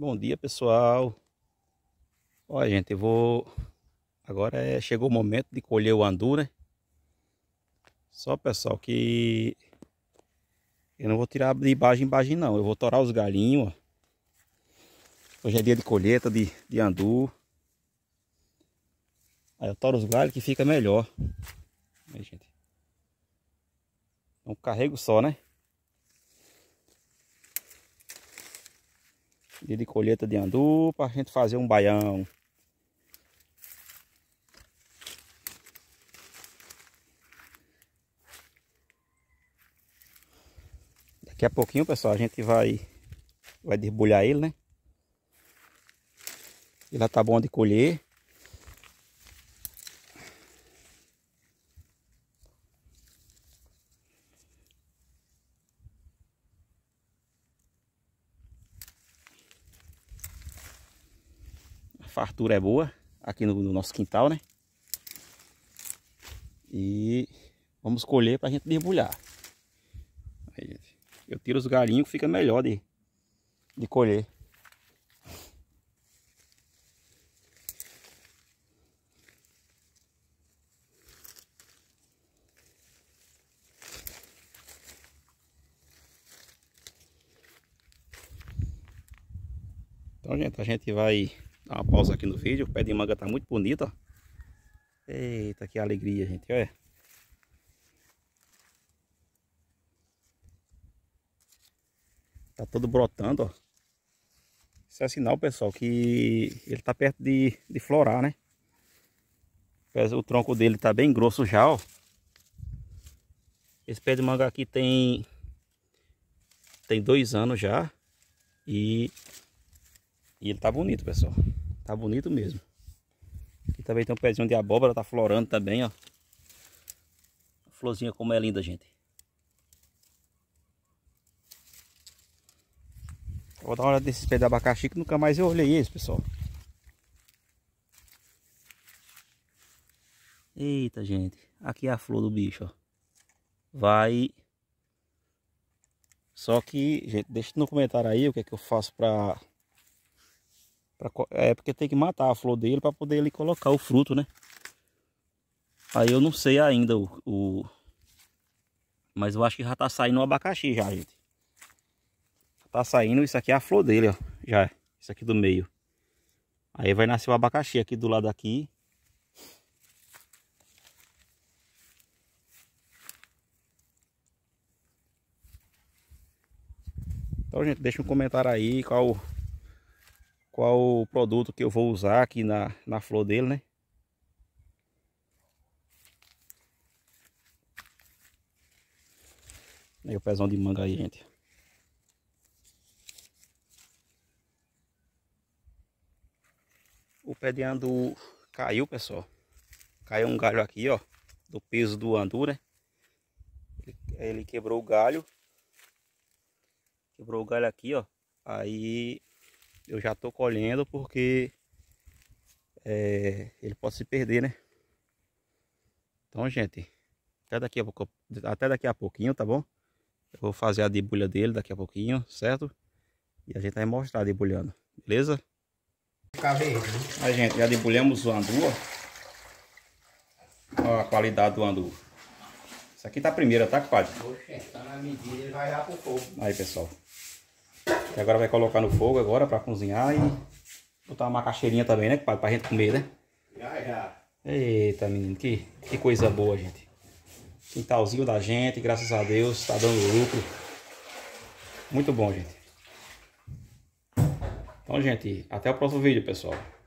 Bom dia, pessoal. Olha, gente, agora chegou o momento de colher o andu, né? Só, pessoal, que eu não vou tirar de bagem em bagem, não. Eu vou torar os galinhos, ó. Hoje é dia de colheita de andu. Aí eu toro os galhos que fica melhor. Aí, gente. É um carrego só, né? Dia de colheita de andu pra gente fazer um baião. Daqui a pouquinho, pessoal, a gente vai debulhar ele, né? Ele já tá bom de colher. A fartura é boa aqui no nosso quintal, né? E vamos colher pra gente debulhar. Aí, gente, eu tiro os galinhos que fica melhor de colher. Então, gente, a gente vai dar uma pausa aqui no vídeo. O pé de manga tá muito bonito, ó. Eita, que alegria, gente, olha. Tá todo brotando, ó. Isso é sinal, pessoal, que ele tá perto de florar, né? O tronco dele tá bem grosso já, ó. Esse pé de manga aqui tem 2 anos já. E ele tá bonito, pessoal. Tá bonito mesmo. Aqui também tem um pezinho de abóbora, tá florando também, ó. A florzinha como é linda, gente. Eu vou dar uma olhada desses pés de abacaxi que nunca mais eu olhei eles, pessoal. Eita, gente. Aqui é a flor do bicho, ó. Só que, gente, deixa no comentário aí o que é que eu faço porque tem que matar a flor dele para poder ele colocar o fruto, né? Aí eu não sei ainda mas eu acho que já tá saindo o abacaxi já, gente. Tá saindo, isso aqui é a flor dele, ó. Já, isso aqui do meio. Aí vai nascer o abacaxi aqui do lado aqui. Então, gente, deixa um comentário aí qual o produto que eu vou usar aqui na flor dele, né? Aí o pezão de manga aí, gente. O pé de andu caiu, pessoal. Caiu um galho aqui, ó. Do peso do andu, né? Ele quebrou o galho. Quebrou o galho aqui, ó. Aí eu já tô colhendo porque ele pode se perder, né? Então, gente, até daqui a pouquinho, tá bom? Eu vou fazer a debulha dele daqui a pouquinho, certo? E a gente vai mostrar debulhando, beleza? Ficar verde, né? Aí, gente, já debulhamos o andu, ó. Ó a qualidade do andu. Isso aqui tá a primeira, tá, compadre? Oxe, tá na medida, ele vai lá pro fogo. Aí, pessoal. E agora vai colocar no fogo agora pra cozinhar e botar uma macaxeirinha também, né, compadre? Pra gente comer, né? Já. Eita, menino, que coisa boa, gente. Quintalzinho da gente, graças a Deus, tá dando lucro. Muito bom, gente. Então, gente, até o próximo vídeo, pessoal.